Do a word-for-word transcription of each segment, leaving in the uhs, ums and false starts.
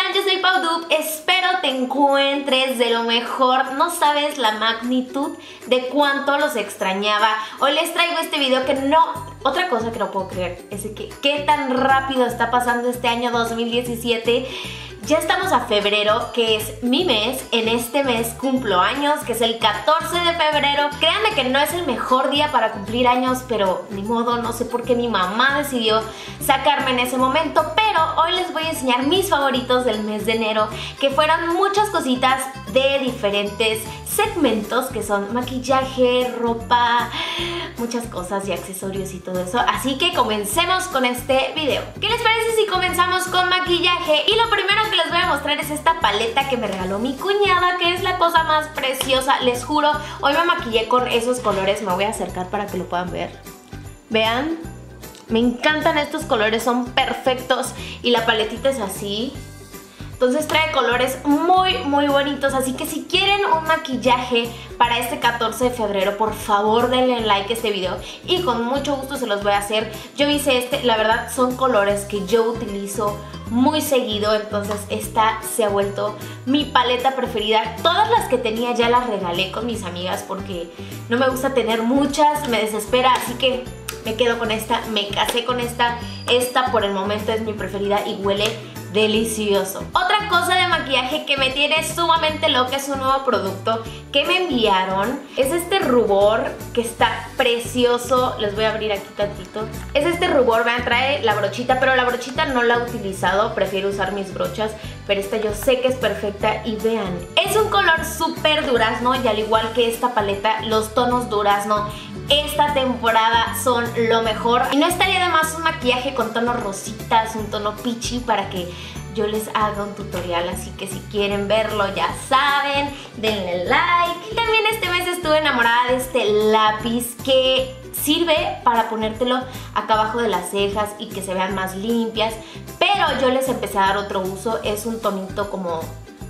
Hola, yo soy Pau Dub, espero te encuentres de lo mejor. No sabes la magnitud de cuánto los extrañaba. Hoy les traigo este video que no... Otra cosa que no puedo creer es que qué tan rápido está pasando este año dos mil diecisiete. Ya estamos a febrero, que es mi mes. En este mes cumplo años, que es el catorce de febrero. Créanme que no es el mejor día para cumplir años, pero ni modo, no sé por qué mi mamá decidió sacarme en ese momento. Pero hoy les voy a enseñar mis favoritos del mes de enero, que fueron muchas cositas de diferentes segmentos, que son maquillaje, ropa, muchas cosas y accesorios y todo eso. Así que comencemos con este video. ¿Qué les parece si comenzamos con maquillaje? Y lo primero que les voy a mostrar es esta paleta que me regaló mi cuñada, que es la cosa más preciosa, les juro. Hoy me maquillé con esos colores, me voy a acercar para que lo puedan ver. Vean, me encantan estos colores, son perfectos y la paletita es así. Entonces trae colores muy muy bonitos, así que si quieren un maquillaje para este catorce de febrero, por favor denle like a este video y con mucho gusto se los voy a hacer. Yo hice este, la verdad son colores que yo utilizo muy seguido, entonces esta se ha vuelto mi paleta preferida. Todas las que tenía ya las regalé con mis amigas porque no me gusta tener muchas, me desespera, así que me quedo con esta, me casé con esta. Esta por el momento es mi preferida y huele delicioso. Otra cosa de maquillaje que me tiene sumamente loca es un nuevo producto que me enviaron. Es este rubor que está precioso. Les voy a abrir aquí tantito. Es este rubor, vean, trae la brochita, pero la brochita no la he utilizado. Prefiero usar mis brochas, pero esta yo sé que es perfecta. Y vean, es un color súper durazno y al igual que esta paleta, los tonos durazno esta temporada son lo mejor. Y no estaría de más un maquillaje con tonos rositas, un tono peachy para que yo les haga un tutorial. Así que si quieren verlo ya saben, denle like. Y también este mes estuve enamorada de este lápiz que sirve para ponértelo acá abajo de las cejas y que se vean más limpias. Pero yo les empecé a dar otro uso, es un tonito como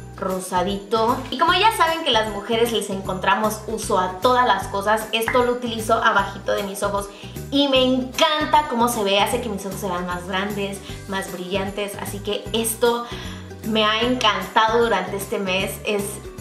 rosadito. Y como ya saben que las mujeres les encontramos uso a todas las cosas, esto lo utilizo abajito de mis ojos y me encanta cómo se ve, hace que mis ojos se vean más grandes, más brillantes, así que esto me ha encantado durante este mes, es...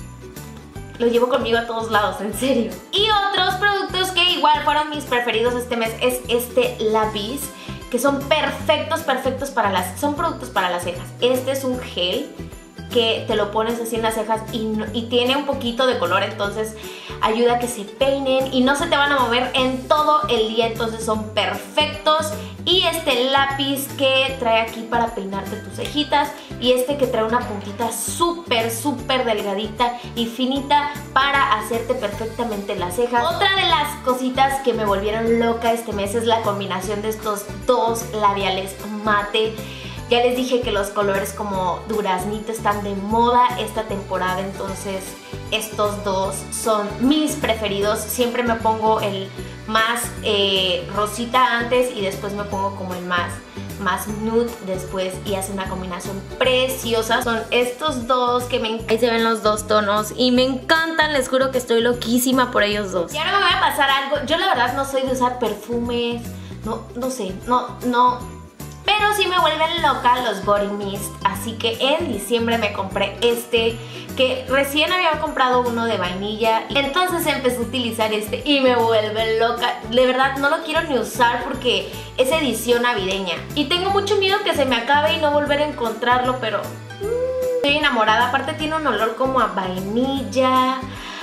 lo llevo conmigo a todos lados, en serio. Y otros productos que igual fueron mis preferidos este mes es este lápiz, que son perfectos, perfectos para las... son productos para las cejas. Este es un gel que te lo pones así en las cejas y, no, y tiene un poquito de color, entonces ayuda a que se peinen y no se te van a mover en todo el día, entonces son perfectos. Y este lápiz que trae aquí para peinarte tus cejitas y este que trae una puntita súper súper delgadita y finita para hacerte perfectamente las cejas. Otra de las cositas que me volvieron loca este mes es la combinación de estos dos labiales mate. Ya les dije que los colores como duraznito están de moda esta temporada, entonces estos dos son mis preferidos. Siempre me pongo el más eh, rosita antes y después me pongo como el más, más nude después y hace una combinación preciosa. Son estos dos que me encantan. Ahí se ven los dos tonos y me encantan, les juro que estoy loquísima por ellos dos. Y ahora me voy a pasar algo, yo la verdad no soy de usar perfumes, no, no sé, no, no... pero sí me vuelven loca los body mist, así que en diciembre me compré este, que recién había comprado uno de vainilla, y entonces empecé a utilizar este y me vuelve loca. De verdad no lo quiero ni usar porque es edición navideña y tengo mucho miedo que se me acabe y no volver a encontrarlo, pero mmm, estoy enamorada. Aparte tiene un olor como a vainilla.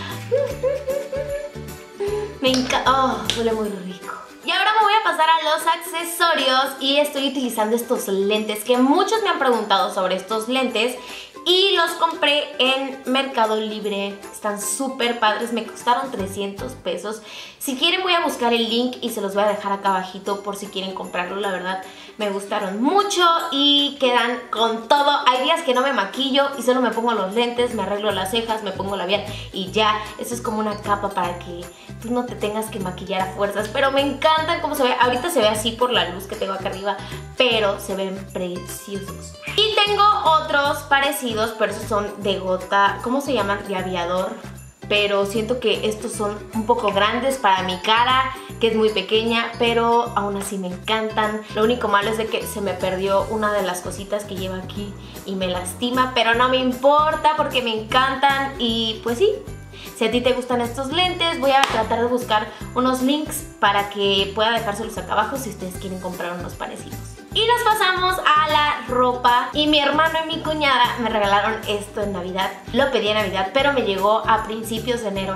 Me encanta, oh, huele muy rico. Y ahora me voy a pasar a los accesorios y estoy utilizando estos lentes que muchos me han preguntado sobre estos lentes y los compré en Mercado Libre. Están súper padres, me costaron trescientos pesos. Si quieren voy a buscar el link y se los voy a dejar acá abajito por si quieren comprarlo. La verdad me gustaron mucho y quedan con todo. Hay días que no me maquillo y solo me pongo los lentes, me arreglo las cejas, me pongo labial y ya. Eso es como una capa para que tú no te tengas que maquillar a fuerzas, pero me encantan cómo se ve. Ahorita se ve así por la luz que tengo acá arriba, pero se ven preciosos. Y tengo otros parecidos, pero esos son de gota, ¿cómo se llaman? De aviador. Pero siento que estos son un poco grandes para mi cara, que es muy pequeña, pero aún así me encantan. Lo único malo es de que se me perdió una de las cositas que lleva aquí y me lastima, pero no me importa porque me encantan. Y pues sí, si a ti te gustan estos lentes, voy a tratar de buscar unos links para que pueda dejárselos acá abajo si ustedes quieren comprar unos parecidos. Y nos pasamos a la ropa. Y mi hermano y mi cuñada me regalaron esto en Navidad. Lo pedí en Navidad, pero me llegó a principios de enero.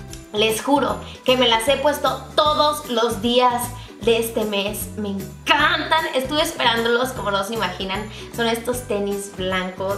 Les juro que me las he puesto todos los días de este mes. Me encantan. Estuve esperándolos como no se imaginan. Son estos tenis blancos.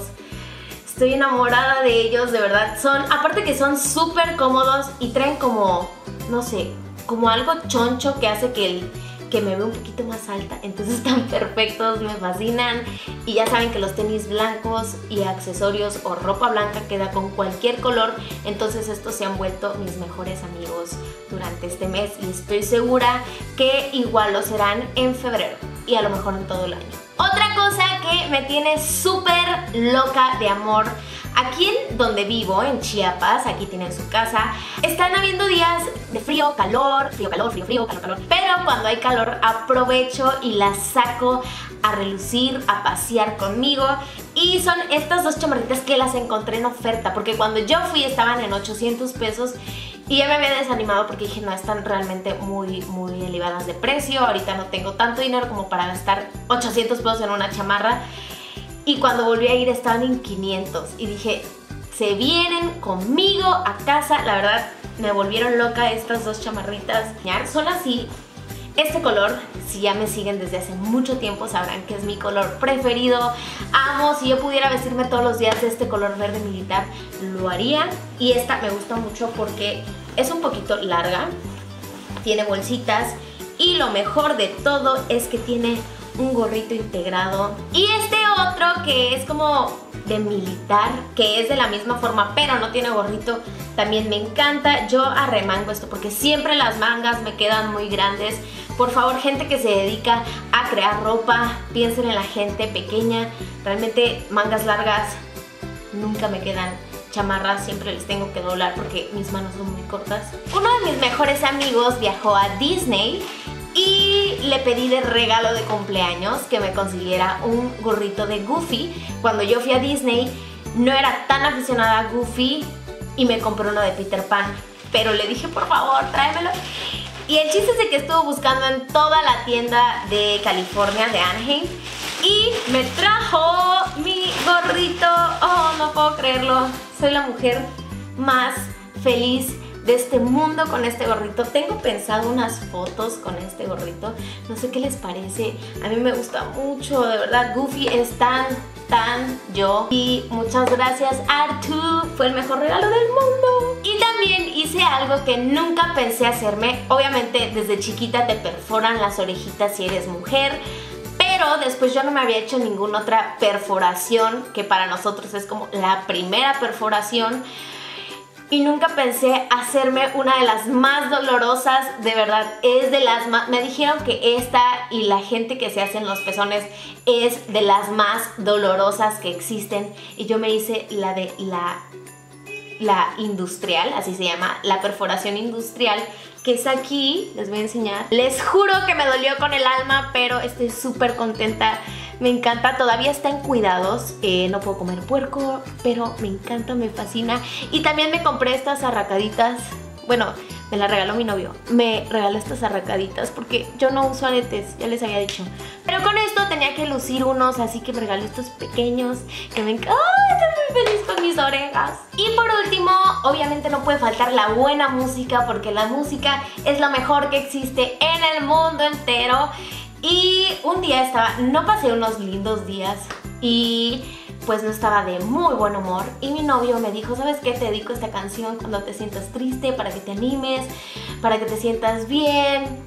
Estoy enamorada de ellos, de verdad. Son, aparte que son súper cómodos y traen como, no sé, como algo choncho que hace que el... que me veo un poquito más alta, entonces están perfectos, me fascinan. Y ya saben que los tenis blancos y accesorios o ropa blanca queda con cualquier color, entonces estos se han vuelto mis mejores amigos durante este mes y estoy segura que igual lo serán en febrero y a lo mejor en todo el año. Otra cosa que me tiene súper loca de amor. Aquí en donde vivo, en Chiapas, aquí tienen su casa, están habiendo días de frío, calor, frío, calor, frío, frío, calor, calor. Pero cuando hay calor aprovecho y las saco a relucir, a pasear conmigo. Y son estas dos chamarritas que las encontré en oferta, porque cuando yo fui estaban en ochocientos pesos y ya me había desanimado porque dije no, están realmente muy, muy elevadas de precio. Ahorita no tengo tanto dinero como para gastar ochocientos pesos en una chamarra. Y cuando volví a ir estaban en quinientos y dije, se vienen conmigo a casa. La verdad me volvieron loca estas dos chamarritas. Son así, este color, si ya me siguen desde hace mucho tiempo sabrán que es mi color preferido. Amo, si yo pudiera vestirme todos los días de este color verde militar, lo haría. Y esta me gusta mucho porque es un poquito larga, tiene bolsitas y lo mejor de todo es que tiene un gorrito integrado. Y este otro que es como de militar, que es de la misma forma pero no tiene gorrito, también me encanta. Yo arremango esto porque siempre las mangas me quedan muy grandes. Por favor, gente que se dedica a crear ropa, piensen en la gente pequeña. Realmente mangas largas nunca me quedan. Chamarras siempre les tengo que doblar porque mis manos son muy cortas. Uno de mis mejores amigos viajó a Disney y le pedí de regalo de cumpleaños que me consiguiera un gorrito de Goofy. Cuando yo fui a Disney no era tan aficionada a Goofy y me compré uno de Peter Pan, pero le dije por favor tráemelo. Y el chiste es de que estuvo buscando en toda la tienda de California, de Anaheim, y me trajo mi gorrito. Oh, no puedo creerlo. Soy la mujer más feliz de este mundo con este gorrito. Tengo pensado unas fotos con este gorrito. No sé qué les parece. A mí me gusta mucho, de verdad. Goofy es tan, tan yo. Y muchas gracias, Artu. Fue el mejor regalo del mundo. Y también hice algo que nunca pensé hacerme. Obviamente desde chiquita te perforan las orejitas si eres mujer, pero después yo no me había hecho ninguna otra perforación, que para nosotros es como la primera perforación. Y nunca pensé hacerme una de las más dolorosas, de verdad, es de las más... Me dijeron que esta y la gente que se hace en los pezones es de las más dolorosas que existen. Y yo me hice la de la, la industrial, así se llama, la perforación industrial, que es aquí, les voy a enseñar. Les juro que me dolió con el alma, pero estoy súper contenta. Me encanta, todavía está en cuidados, eh, no puedo comer puerco, pero me encanta, me fascina. Y también me compré estas arracaditas, bueno, me las regaló mi novio. Me regaló estas arracaditas porque yo no uso aretes, ya les había dicho. Pero con esto tenía que lucir unos, así que me regaló estos pequeños que me encantan. ¡Ay, estoy muy feliz con mis orejas! Y por último, obviamente no puede faltar la buena música, porque la música es lo mejor que existe en el mundo entero. Y un día estaba, no pasé unos lindos días y pues no estaba de muy buen humor. Y mi novio me dijo, ¿sabes qué? Te dedico esta canción cuando te sientas triste, para que te animes, para que te sientas bien.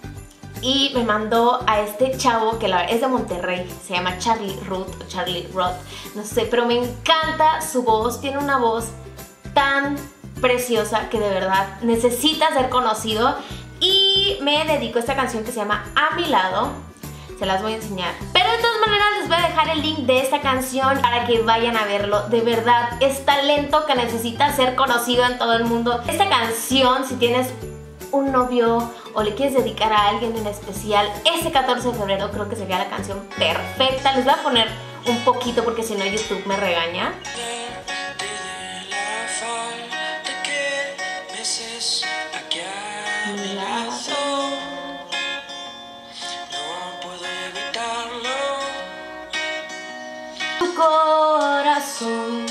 Y me mandó a este chavo que la verdad es de Monterrey, se llama Charlie Roth o Charlie Roth, no sé, pero me encanta su voz, tiene una voz tan preciosa que de verdad necesita ser conocido. Y me dedico a esta canción que se llama A Mi Lado. Se las voy a enseñar. Pero de todas maneras les voy a dejar el link de esta canción para que vayan a verlo. De verdad, es talento que necesita ser conocido en todo el mundo. Esta canción, si tienes un novio o le quieres dedicar a alguien en especial, ese catorce de febrero creo que sería la canción perfecta. Les voy a poner un poquito porque si no YouTube me regaña. Tu corazón.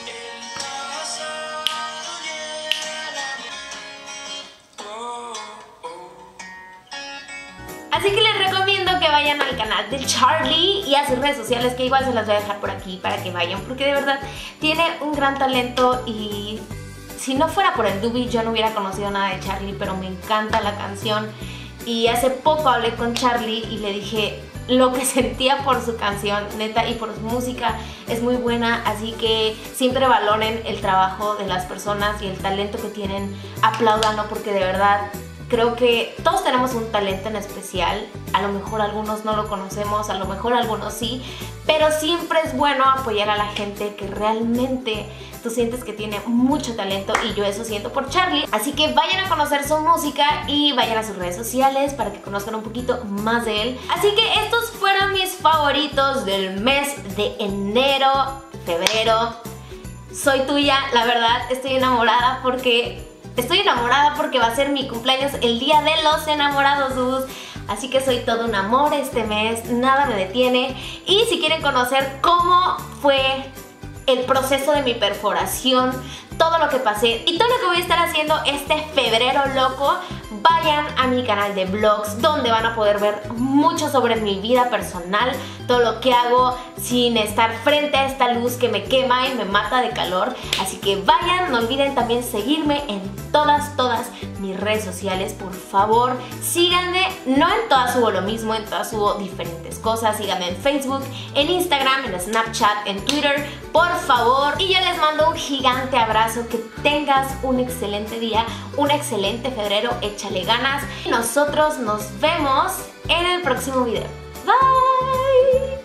Así que les recomiendo que vayan al canal de Charlie y a sus redes sociales, que igual se las voy a dejar por aquí para que vayan, porque de verdad tiene un gran talento. Y si no fuera por el Dubi yo no hubiera conocido nada de Charlie, pero me encanta la canción. Y hace poco hablé con Charlie y le dije lo que sentía por su canción, neta, y por su música es muy buena, así que siempre valoren el trabajo de las personas y el talento que tienen, apláudanlo, porque de verdad creo que todos tenemos un talento en especial. A lo mejor algunos no lo conocemos, a lo mejor algunos sí, pero siempre es bueno apoyar a la gente que realmente tú sientes que tiene mucho talento, y yo eso siento por Charlie. Así que vayan a conocer su música y vayan a sus redes sociales para que conozcan un poquito más de él. Así que estos fueron mis favoritos del mes de enero, febrero. Soy tuya, la verdad, estoy enamorada porque... Estoy enamorada porque va a ser mi cumpleaños el día de los enamorados, dudes. Así que soy todo un amor este mes, nada me detiene. Y si quieren conocer cómo fue el proceso de mi perforación, todo lo que pasé y todo lo que voy a estar haciendo este febrero loco, vayan a mi canal de vlogs, donde van a poder ver mucho sobre mi vida personal, todo lo que hago sin estar frente a esta luz que me quema y me mata de calor. Así que vayan, no olviden también seguirme en todas, todas mis redes sociales, por favor. Síganme, no en todas subo lo mismo, en todas subo diferentes cosas. Síganme en Facebook, en Instagram, en Snapchat, en Twitter, por favor. Y yo les mando un gigante abrazo, que tengas un excelente día, un excelente febrero, échale ganas. Y nosotros nos vemos en el próximo video. Bye.